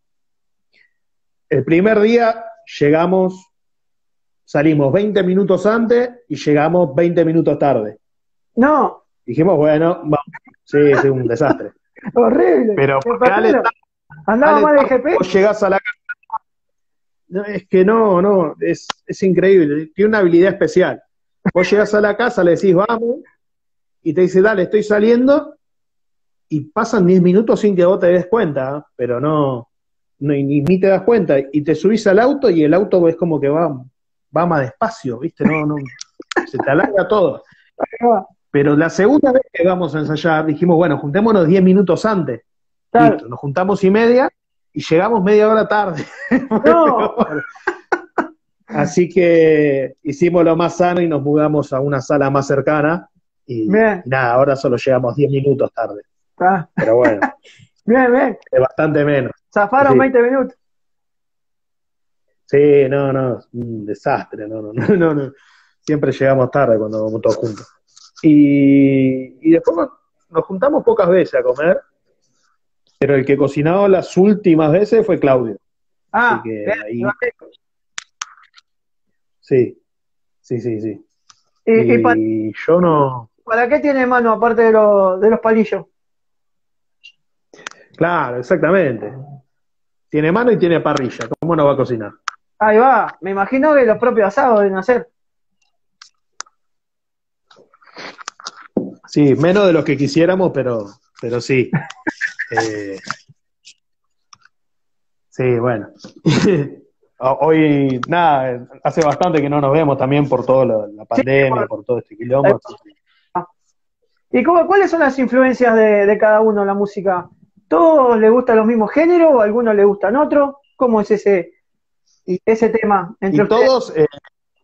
El primer día llegamos, salimos veinte minutos antes y llegamos veinte minutos tarde. no, Dijimos, bueno, vamos. Sí, sí, un desastre. horrible. Pero ¿Qué porque Ale, pasó? ¿Andaba Ale mal el G P? vos llegás a la casa. No, es que no, no, es, es increíble. Tiene una habilidad especial. Vos llegás a la casa, le decís, vamos, y te dice, dale, estoy saliendo, y pasan diez minutos sin que vos te des cuenta, ¿eh? Pero no, no ni, ni te das cuenta. Y te subís al auto y el auto es como que va, va más despacio, ¿viste? No, no, se te alarga todo. Pero la segunda vez que vamos a ensayar, dijimos, bueno, juntémonos diez minutos antes. Claro. Listo, nos juntamos y media y llegamos media hora tarde. No. Así que hicimos lo más sano y nos mudamos a una sala más cercana. Y, Bien. y nada, ahora solo llegamos diez minutos tarde. Ah. Pero bueno, Bien, bien. es bastante menos. Zafaron Sí. veinte minutos. Sí, no, no, un desastre, no, no, no, no, no. Siempre llegamos tarde cuando vamos todos juntos. Y, y después nos, nos juntamos pocas veces a comer, pero el que cocinaba las últimas veces fue Claudio. Ah, Así que bien. ahí, sí, sí, sí, sí. ¿Y, y para, Y yo no, para qué tiene mano aparte de, lo- de los palillos? claro, exactamente. Tiene mano y tiene parrilla, ¿cómo no va a cocinar? Ahí va. Me imagino que los propios asados deben hacer. Sí, menos de los que quisiéramos, pero, pero sí. Eh, sí, bueno. Hoy, nada, hace bastante que no nos vemos también por toda la, la pandemia, Sí, por todo este quilombo. ¿Y cómo, cuáles son las influencias de, de cada uno en la música? ¿Todos les gustan los mismos géneros o a algunos les gustan otros? ¿Cómo es ese, Y, ese tema entre y ustedes? todos, eh,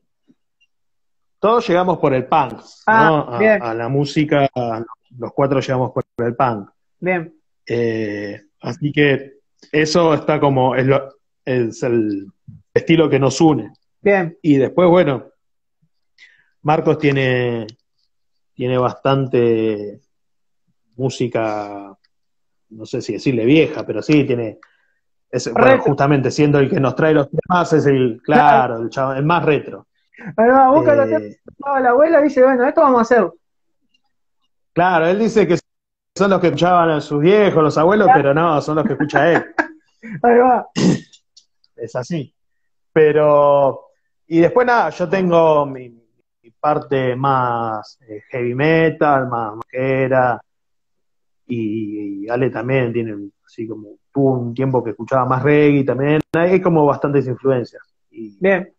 todos llegamos por el punk, Ah, ¿no? bien, A, a la música, los cuatro llegamos por el punk. bien, Eh, así que eso está como, es, lo- es el estilo que nos une. bien, Y después, bueno, Marcos tiene, tiene bastante música, no sé si decirle vieja, pero sí, tiene, es, bueno, retro. justamente siendo el que nos trae los temas, es el, claro, el, chavo- el más retro. Ahí va, busca los temas Eh, que escuchaba la abuela y dice, bueno, esto vamos a hacer. claro, él dice que son los que escuchaban a sus viejos, los abuelos, pero no, son los que escucha él. Ahí va, Es así. Pero, y después nada, yo tengo mi, mi parte más eh, heavy metal, más rockera, y, y Ale también tiene, así como, tuvo un tiempo que escuchaba más reggae también, hay como bastantes influencias. Y, bien,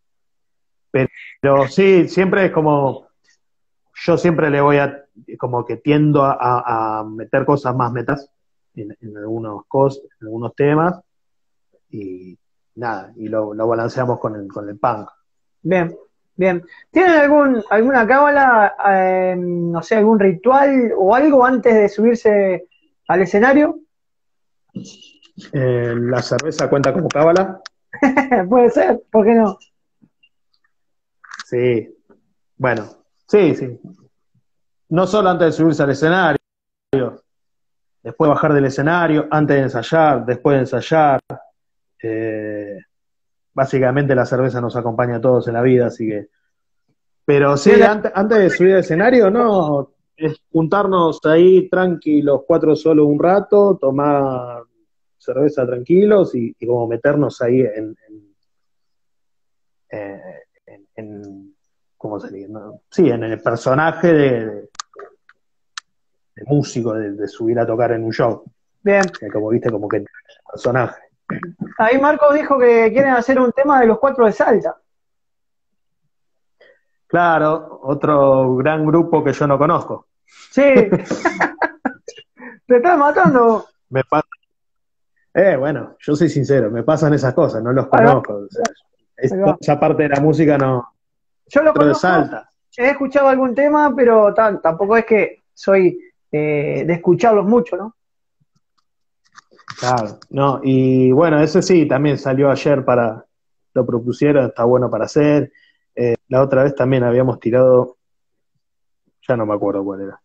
pero sí, siempre es como, yo siempre le voy a, como que tiendo a, a- a meter cosas más metas en, en algunos cos, en algunos temas, y nada, y lo, lo balanceamos con el, con el punk. bien, bien. ¿Tienen algún, alguna cábala, eh, no sé, algún ritual o algo antes de subirse al escenario? Eh, la cerveza cuenta como cábala. Puede ser, ¿por qué no? Sí, Bueno, sí, sí. No solo antes de subirse al escenario, después de bajar del escenario, antes de ensayar, después de ensayar. Eh, básicamente la cerveza nos acompaña a todos en la vida, así que. Pero sí, antes, antes de subir al escenario, no, es juntarnos ahí tranqui los cuatro solo un rato, tomar cerveza tranquilos y, y como meternos ahí en, en, eh, en, en ¿cómo se dice? ¿No? Sí, en el personaje de, de, de músico, de, de subir a tocar en un show. Bien. Que como viste, como que el personaje. Ahí Marco dijo que quieren hacer un tema de los cuatro de Salta. Claro, otro gran grupo que yo no conozco. Sí. Te estás matando. Me pasa. Eh, bueno, yo soy sincero, me pasan esas cosas, no los conozco. O sea, esa, esa parte de la música no. Yo lo conozco. Salta. He escuchado algún tema, pero tan, tampoco es que soy eh, de escucharlos mucho, ¿no? Claro, no, y bueno, ese sí, también salió ayer para, lo propusieron, está bueno para hacer. Eh, la otra vez también habíamos tirado, ya no me acuerdo cuál era.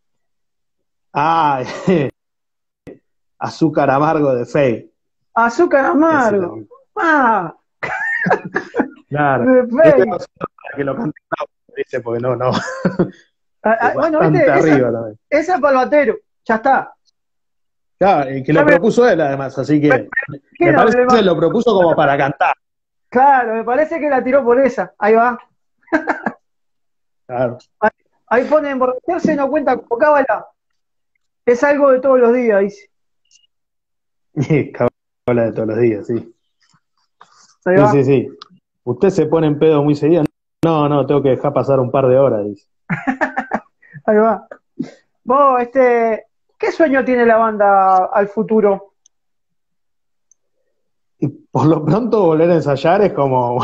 Ah, Azúcar Amargo de Fey. Azúcar Amargo. Ah. Claro. De Fey. Que lo cante, dice, porque no, no. Ah, ah, bueno, viste, arriba esa, también. Esa es Palvatero, ya está. Claro, y que lo propuso él además, así que me no, parece que lo propuso como para cantar. Claro, me parece que la tiró por esa, ahí va. Claro. Ahí, ahí pone emborracharse, no cuenta como cábala. Es algo de todos los días, dice. Cábala de todos los días, sí. Ahí sí, va. sí, sí. Usted se pone en pedo muy seguido. No, no, tengo que dejar pasar un par de horas, dice. Ahí va. Vos, este, ¿qué sueño tiene la banda al futuro? Y por lo pronto volver a ensayar es como...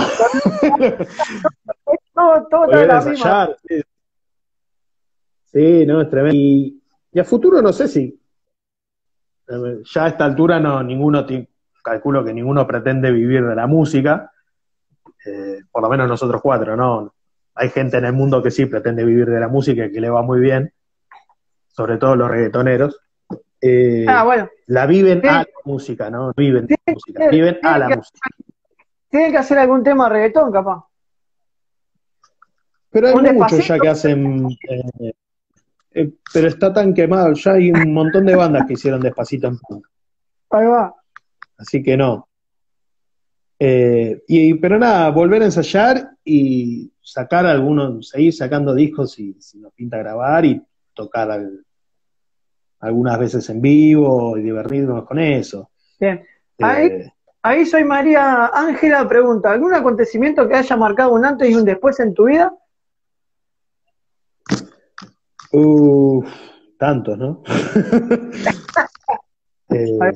todo, todo volver a ensayar, sí. Sí, no, es tremendo. Y, y a futuro no sé si... Ya a esta altura no, ninguno, calculo que ninguno pretende vivir de la música, eh, por lo menos nosotros cuatro, ¿no? Hay gente en el mundo que sí pretende vivir de la música y que le va muy bien, sobre todo los reggaetoneros. Eh, ah, bueno. La viven sí. A la música, ¿no? Viven sí, la música, sí, viven sí, a la que, música. Tienen que hacer algún tema de reggaetón, capaz. Pero hay muchos ya que hacen... Eh, eh, pero está tan quemado, ya hay un montón de bandas que hicieron Despacito en punk. Ahí va. Así que no. Eh, y, pero nada, volver a ensayar y sacar algunos, seguir sacando discos si, si nos pinta grabar y tocar al, algunas veces en vivo y divertirnos con eso. Bien. Ahí, eh, ahí soy María Ángela, pregunta, ¿algún acontecimiento que haya marcado un antes y un después en tu vida? Uff, tantos, ¿no? eh,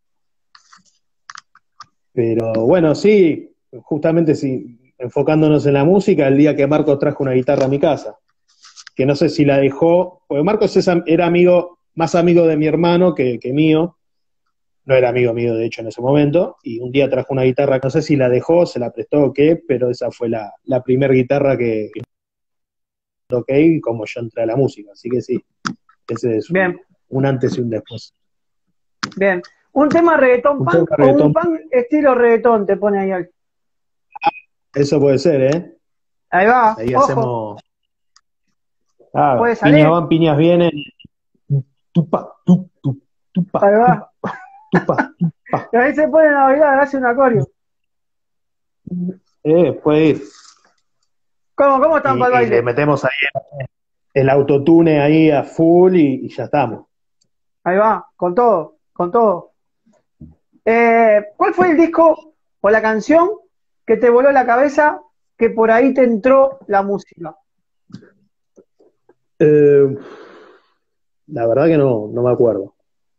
pero bueno, sí, justamente sí, enfocándonos en la música, el día que Marcos trajo una guitarra a mi casa, que no sé si la dejó, porque Marcos era amigo, más amigo de mi hermano que, que mío, no era amigo mío de hecho en ese momento, y un día trajo una guitarra, no sé si la dejó, se la prestó o qué, pero esa fue la, la primera guitarra que toqué como yo entré a la música, así que sí, ese es un, un antes y un después. Bien, un tema reggaetón un punk tema reggaetón. O un punk estilo reggaetón te pone ahí. Eso puede ser, ¿eh? Ahí va, ahí ojo. Hacemos... Ah, piñas van, piñas vienen. Tupa, tup, tup, tupa, ahí va. Tupa, tupa. Y ahí se ponen a bailar, hace un acorio. Eh, puede ir. ¿Cómo, cómo están y, para el baile? Y le metemos ahí el autotune ahí a full y, y ya estamos. Ahí va, con todo, con todo. Eh, ¿Cuál fue el disco o la canción que te voló la cabeza que por ahí te entró la música? Eh, la verdad que no, no me acuerdo.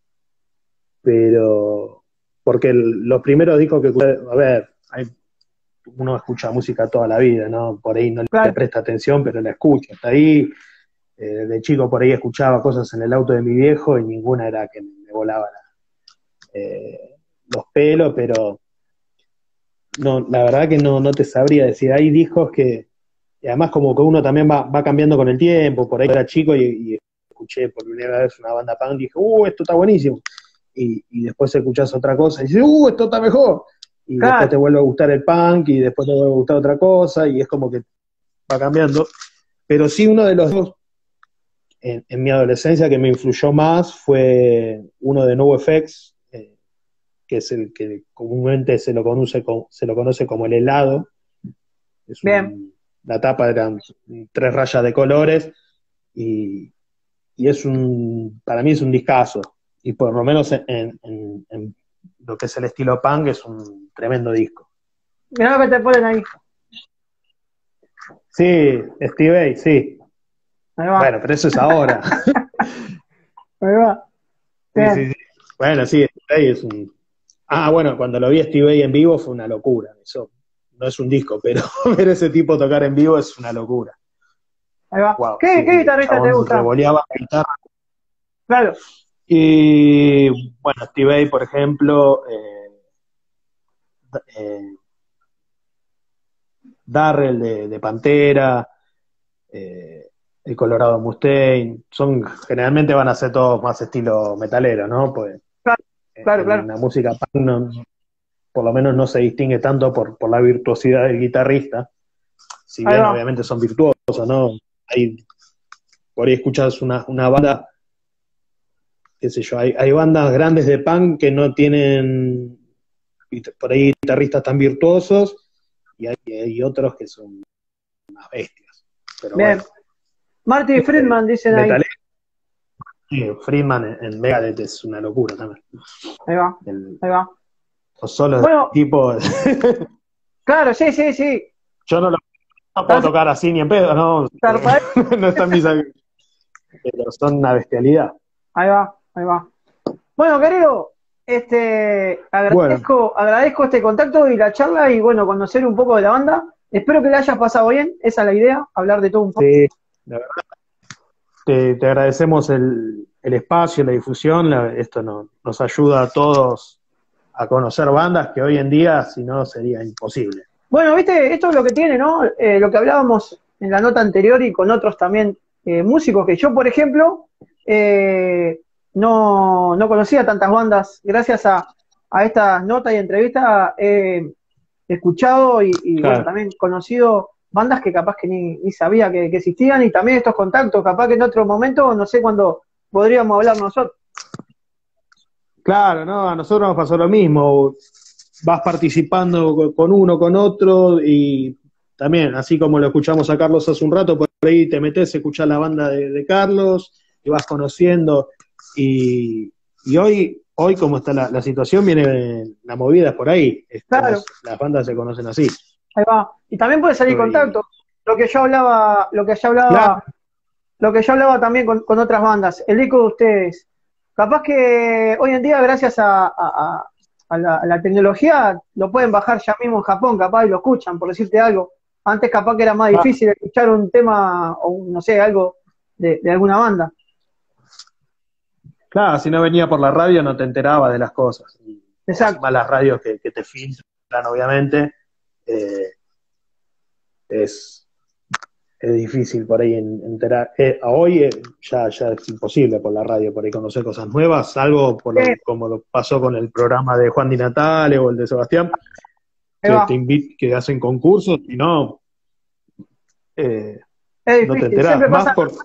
Pero, porque el, los primeros discos que, a ver, hay, uno escucha música toda la vida, ¿no? Por ahí no claro. le presta atención, pero la escucha, está ahí. Eh, de chico por ahí escuchaba cosas en el auto de mi viejo y ninguna era que me volaba la, eh, los pelos, pero no, la verdad que no, no te sabría decir. Hay discos que, y además como que uno también va, va cambiando con el tiempo, por ahí era chico y, y escuché por primera vez una banda punk y dije, uh, esto está buenísimo. Y, y después escuchás otra cosa y dices, uh, esto está mejor. Y Claro. después te vuelve a gustar el punk y después te vuelve a gustar otra cosa y es como que va cambiando. Pero sí, uno de los dos en, en mi adolescencia que me influyó más fue uno de NoFX, eh, que es el que comúnmente se lo conoce como, se lo conoce como el helado. Es un, la tapa eran tres rayas de colores y, y es un, para mí es un discazo. Y por lo menos en, en, en lo que es el estilo punk es un tremendo disco. Mirá lo que te ponen ahí. Sí, Steve Vai, sí. Ahí va. Bueno, pero eso es ahora. Ahí va. Sí, Bien. sí, sí. Bueno, sí, Steve Vai es un... Ah, bueno, cuando lo vi a Steve Vai en vivo fue una locura. Eso no es un disco, pero ver ese tipo tocar en vivo es una locura. Ahí va. Wow, ¿Qué, sí, ¿qué guitarrista te gusta? revoleaba la guitarra. Claro. Y bueno, Steve Vai, por ejemplo, eh, eh, Darrell de, de Pantera, eh, el Colorado Mustaine, son, generalmente van a ser todos más estilo metalero, ¿no? Pues Claro, claro, en claro. la música punk no, por lo menos no se distingue tanto por, por la virtuosidad del guitarrista, si Ahí bien va. obviamente son virtuosos, ¿no? Hay, por ahí escuchas una, una banda, qué sé yo, hay, hay bandas grandes de punk que no tienen por ahí guitarristas tan virtuosos y hay, hay otros que son unas bestias. Pero Bien. bueno, Marty Friedman, dicen ahí. metalero, sí, Friedman en, en Megadeth es una locura también. Ahí va. El, Ahí va. los solos Bueno, del tipo. claro, sí, sí, sí. Yo no lo no puedo tocar así ni en pedo, no. No está en mis. Pero son una bestialidad. Ahí va, ahí va. Bueno, querido, este, agradezco, bueno. agradezco este contacto y la charla y bueno, conocer un poco de la banda. Espero que la hayas pasado bien, esa es la idea, hablar de todo un poco. Sí, la verdad. Te, te agradecemos el, el espacio, la difusión, la, esto no, nos ayuda a todos a conocer bandas que hoy en día, si no, sería imposible. Bueno, viste, esto es lo que tiene, ¿no? Eh, lo que hablábamos en la nota anterior y con otros también eh, músicos, que yo, por ejemplo, eh, no, no conocía tantas bandas. Gracias a, a estas notas y entrevistas he escuchado y, y claro. bueno, también conocido bandas que capaz que ni, ni sabía que, que existían y también estos contactos, capaz que en otro momento, no sé cuándo podríamos hablar nosotros. Claro, no, a nosotros nos pasó lo mismo. Vas participando con uno, con otro, y también, así como lo escuchamos a Carlos hace un rato, por ahí te metes, escuchás la banda de, de Carlos, y vas conociendo, y, y hoy, hoy como está la, la situación, viene la movida es por ahí. Claro. Las bandas se conocen así. Ahí va. Y también puede salir Estoy... contacto. Lo que yo hablaba, lo que yo hablaba, claro. lo que yo hablaba también con, con otras bandas, el disco de ustedes. Capaz que hoy en día, gracias a, a, a, la, a la tecnología, lo pueden bajar ya mismo en Japón, capaz, y lo escuchan, por decirte algo. Antes capaz que era más difícil escuchar un tema, o no sé, algo de, de alguna banda. Claro, si no venía por la radio no te enterabas de las cosas. Exacto. Más las radios que, que te filtran, obviamente, eh, es... es difícil por ahí enterar. Eh, hoy eh, ya, ya es imposible por la radio por ahí conocer cosas nuevas, salvo por lo, como lo pasó con el programa de Juan Di Natale o el de Sebastián, que te invit, que hacen concursos y no, eh, no te enterás. Más por...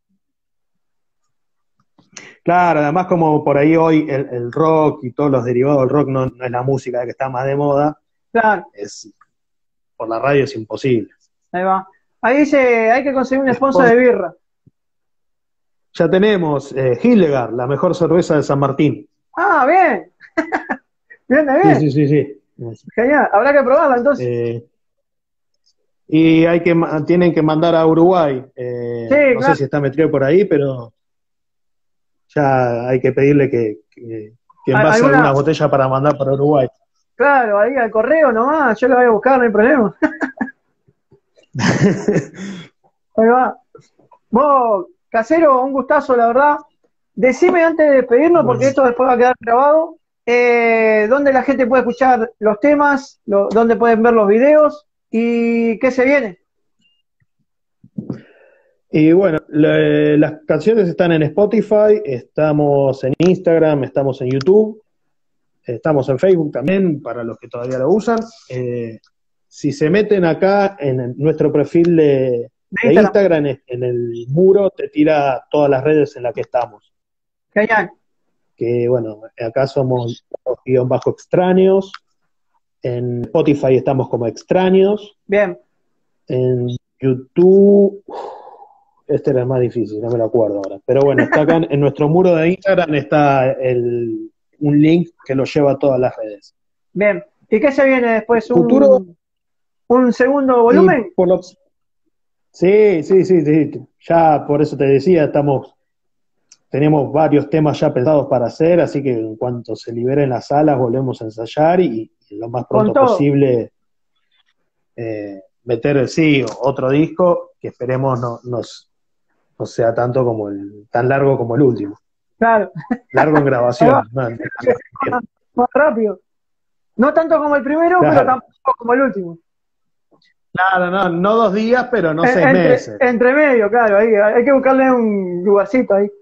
Claro, además como por ahí hoy el, el rock y todos los derivados del rock no, no es la música que está más de moda, claro. es, por la radio es imposible. Ahí va. Ahí dice, hay que conseguir un sponsor de birra. Ya tenemos eh, Hildegard, la mejor cerveza de San Martín. Ah, bien. bien, bien. Sí, sí, sí, sí. Genial, habrá que probarla entonces. Eh, y hay que tienen que mandar a Uruguay. Eh, sí, no claro. sé si está metido por ahí, pero ya hay que pedirle que, que, que envase ¿Alguna... alguna botella para mandar para Uruguay. Claro, ahí al correo nomás, yo lo voy a buscar, no hay problema. Ahí va. Vos, Casero, un gustazo, la verdad. Decime antes de despedirnos, porque esto después va a quedar grabado, eh, dónde la gente puede escuchar los temas, lo, dónde pueden ver los videos y qué se viene. Y bueno, le- las canciones están en Spotify, estamos en Instagram, estamos en YouTube, estamos en Facebook también, para los que todavía lo usan. Eh, si se meten acá en el- nuestro perfil de, De de Instagram. Instagram, en en el muro te tira todas las redes en las que estamos. Genial. Que bueno, acá somos guión bajo extraños, en Spotify estamos como extraños, Bien. en YouTube, este era el más difícil, no me lo acuerdo ahora, pero bueno, está acá en, en nuestro muro de Instagram está el, un link que lo lleva a todas las redes. Bien. ¿Y qué se viene después? Futuro, ¿Un, un segundo y volumen? por lo sí, sí, sí, sí, ya por eso te decía, estamos, tenemos varios temas ya pensados para hacer, así que en cuanto se liberen las salas volvemos a ensayar y, y lo más Con pronto todo. posible eh, meter, sí, otro disco que esperemos no, nos, no sea tanto como el, tan largo como el último. Claro. Largo en Ahí va. grabación, ¿no? En- Que sea más, más rápido. No tanto como el primero, pero Claro, tampoco como el último. claro, no, no dos días, pero no En- seis entre, meses. entre medio, claro, ahí, hay que buscarle un lugarcito ahí.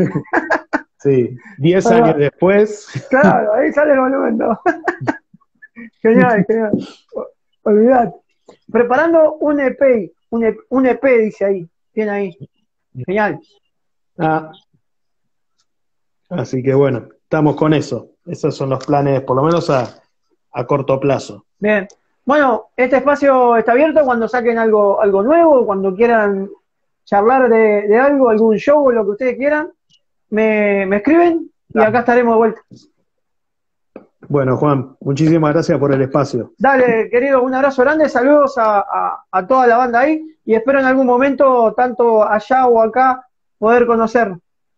Sí, diez Ahí años va. después. Claro, ahí sale el volumen dos. Genial, genial. O- Olvidate. Preparando un E P, un E P, un E P dice ahí, tiene ahí. Genial. Ah, así que bueno, estamos con eso. Esos son los planes, por lo menos a, a corto plazo. Bien. Bueno, este espacio está abierto cuando saquen algo, algo nuevo, cuando quieran charlar de, de algo, algún show o lo que ustedes quieran, me, me escriben y acá estaremos de vuelta. Bueno, Juan, muchísimas gracias por el espacio. Dale, querido, un abrazo grande, saludos a, a, a toda la banda ahí y espero en algún momento, tanto allá o acá, poder conocernos.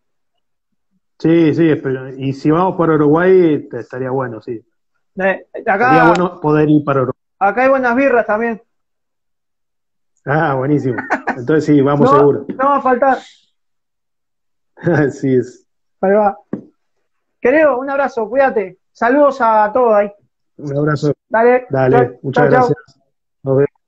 Sí, sí, espero- y si vamos por Uruguay, te- estaría bueno, sí. Eh, Estaría acá, bueno poder ir para Uruguay. acá hay buenas birras también. Ah, buenísimo. Entonces sí, vamos No, seguro. no va a faltar. Así es. Ahí va. Querido, un abrazo, cuídate. Saludos a todos ahí. Un abrazo. Dale, chao, Dale, muchas chao. Chao. gracias. Nos vemos.